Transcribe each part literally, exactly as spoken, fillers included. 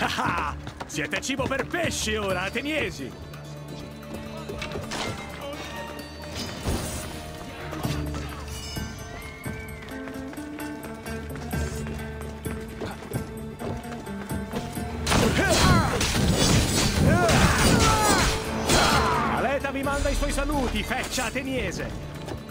Ah, siete cibo per pesci ora, ateniesi! Aleta vi manda i suoi saluti, feccia ateniese!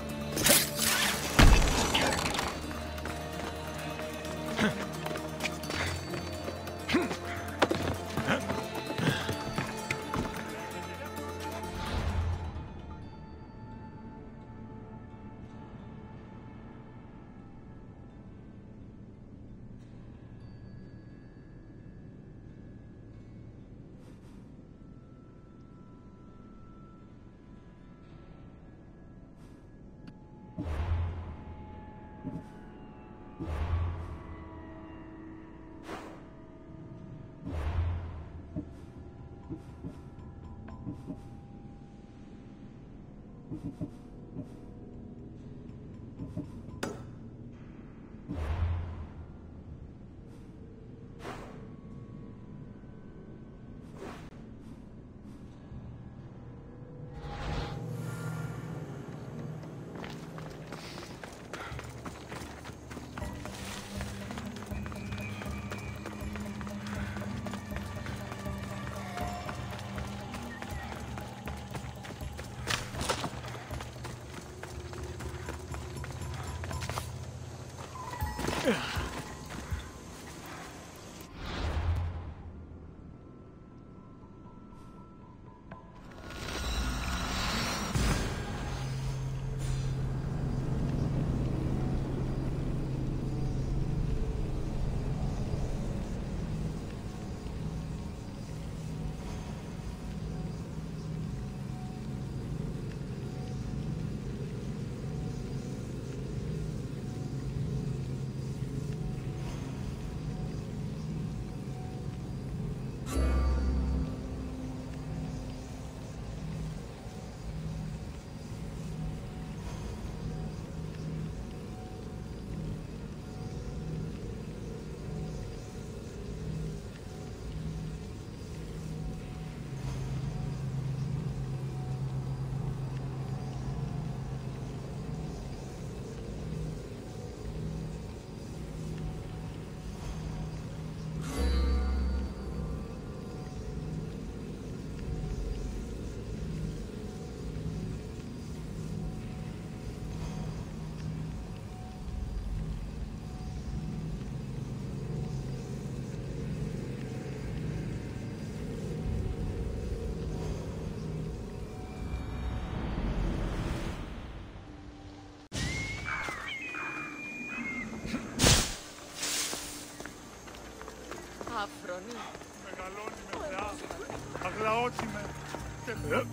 Αφρονή. Μεγαλώνει με θεά, αγλαώσει με και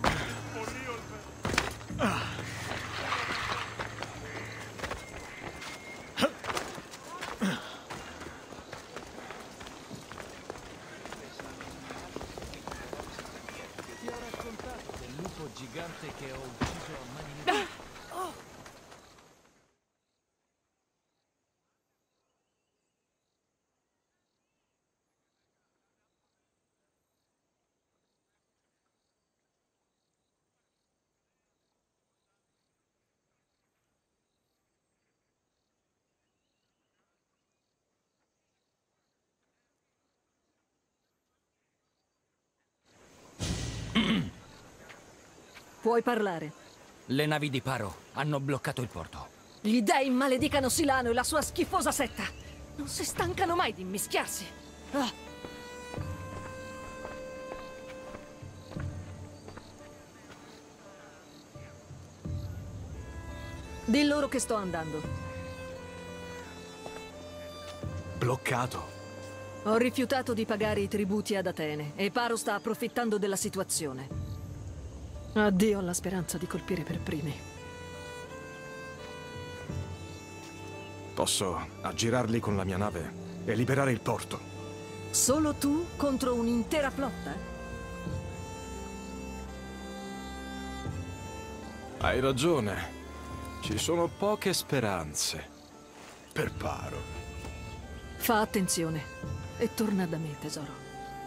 πολύολμε. Ti ho raccontato del lupo gigante che ho ucciso a mani nude. Puoi parlare. Le navi di Paro hanno bloccato il porto. Gli dei maledicano Silano e la sua schifosa setta. Non si stancano mai di immischiarsi. Ah. Di loro che sto andando. Bloccato. Ho rifiutato di pagare i tributi ad Atene e Paro sta approfittando della situazione. Addio alla speranza di colpire per primi. Posso aggirarli con la mia nave e liberare il porto. Solo tu contro un'intera flotta? Hai ragione. Ci sono poche speranze. Per Paro. Fa attenzione e torna da me, tesoro.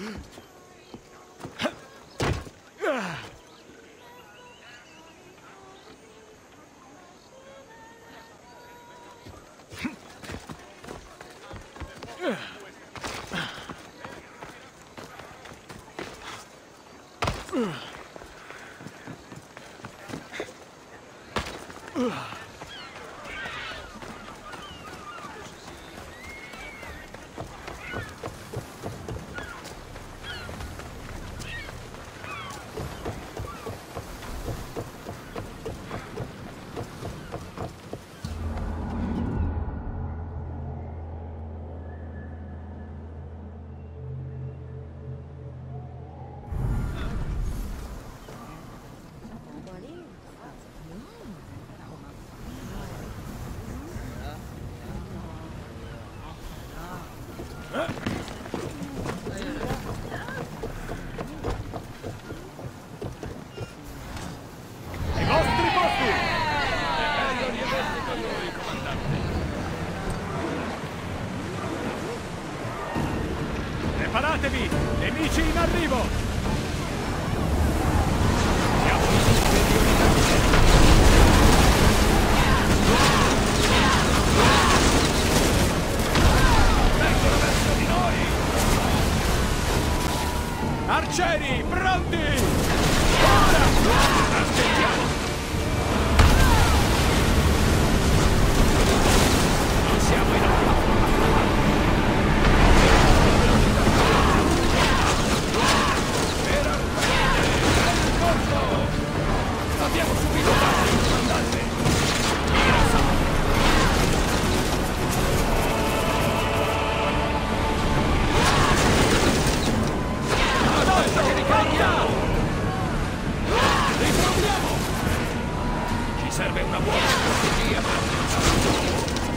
Preparatevi! Nemici in arrivo! Vengono verso di noi! Arcieri, pronti! Ora! Aspettiamo! Non siamo in attesa! Abbiamo subito danni, comandante! Addosso, che ricarica! Riproviamo! Ci serve una buona strategia per affrontare.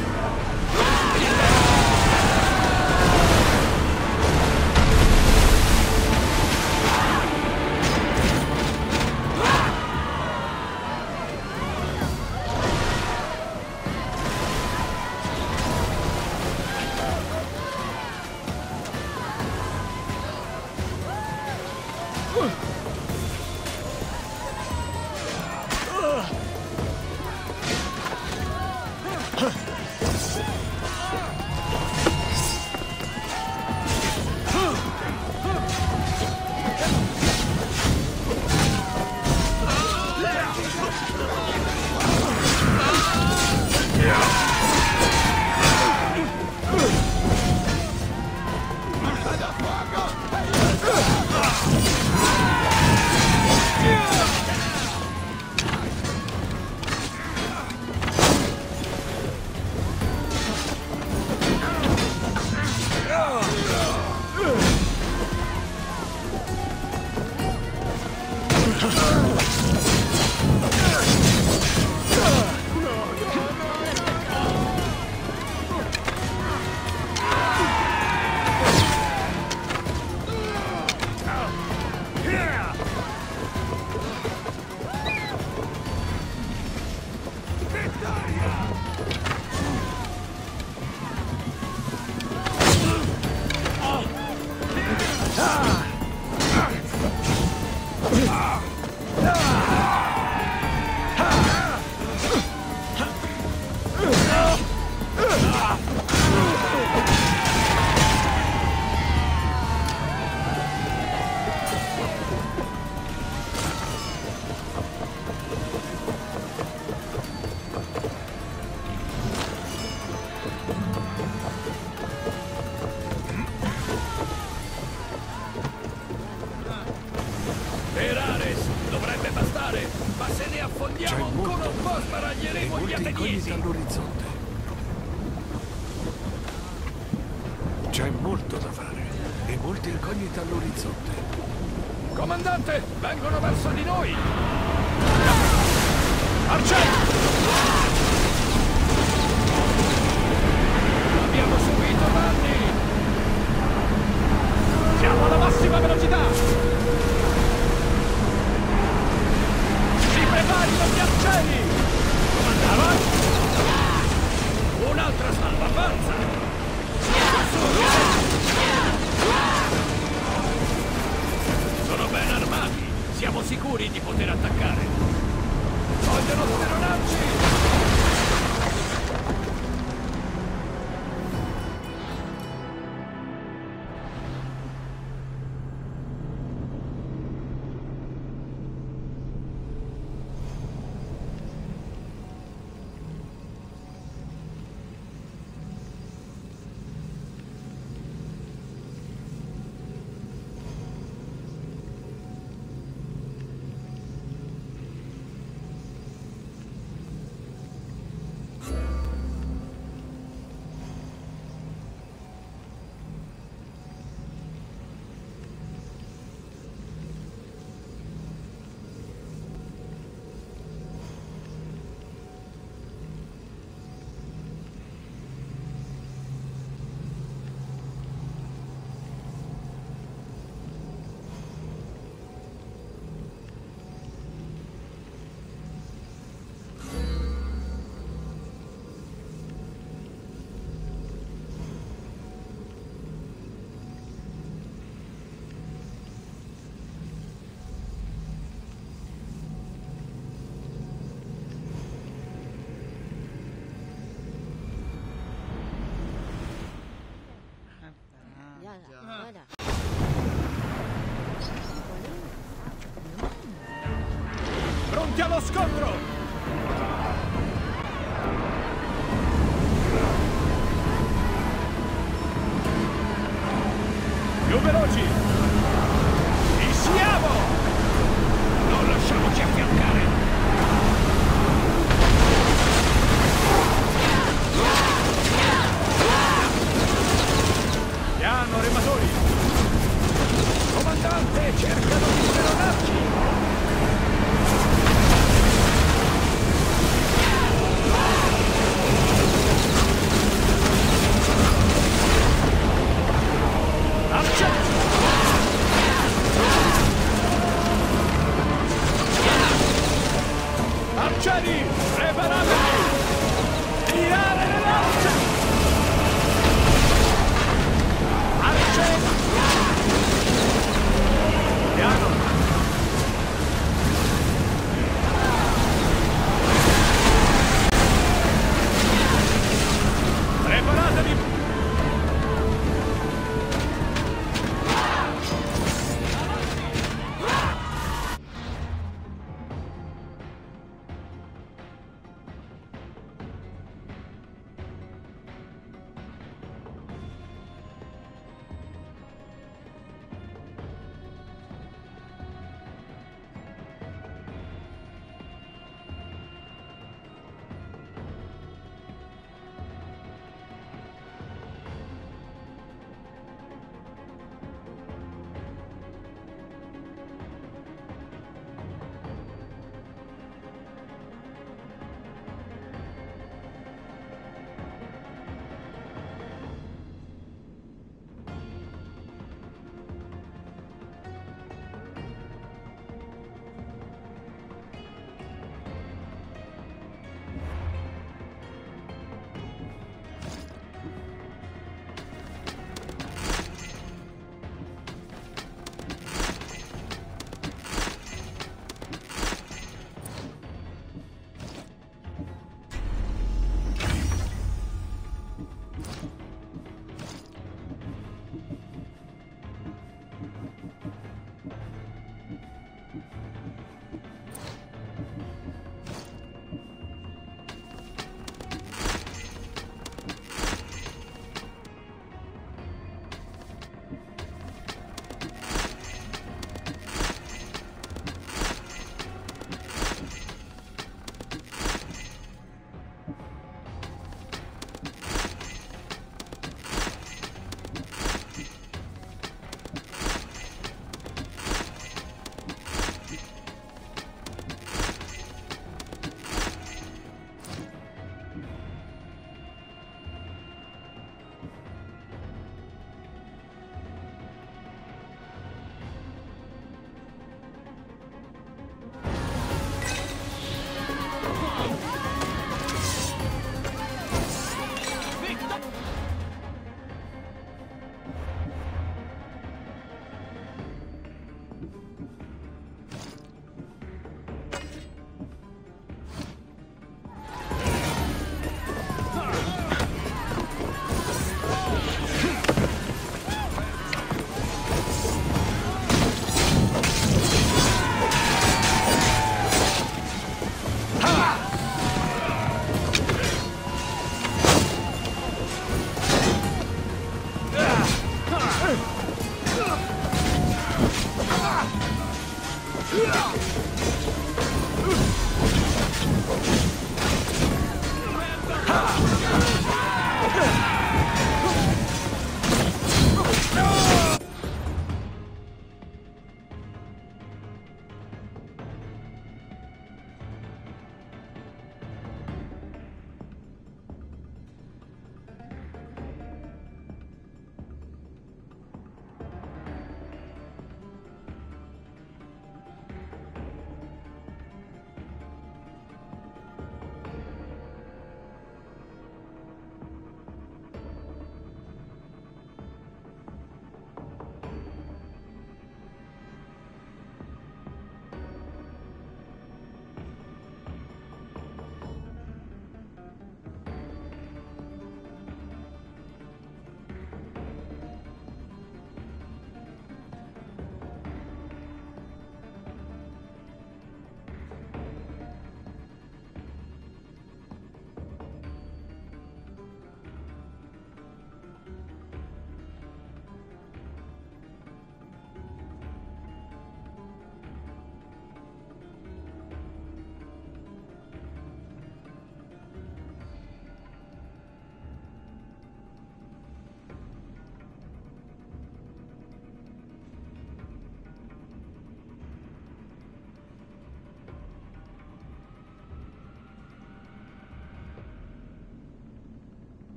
All'orizzonte. C'è molto da fare e molte incognite all'orizzonte. Comandante, vengono verso di noi! Arcieri! Abbiamo subito danni! Siamo alla massima velocità! Si preparino gli arcieri! Avanti! Un'altra salva, avanza! poter attaccare. Vogliono speronarci! Pronti allo scontro! Più veloci! Ci siamo! Non lasciamoci affiancare! Piano, rematori! Comandante, cercano di speronarci! Arcieri, preparatevi! Tirare le lance! Arcieri! Piano! Preparatevi!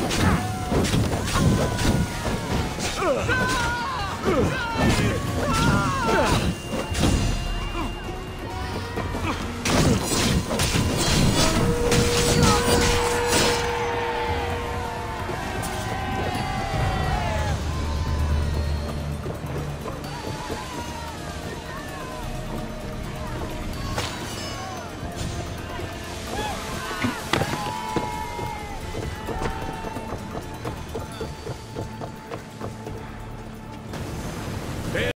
Dio!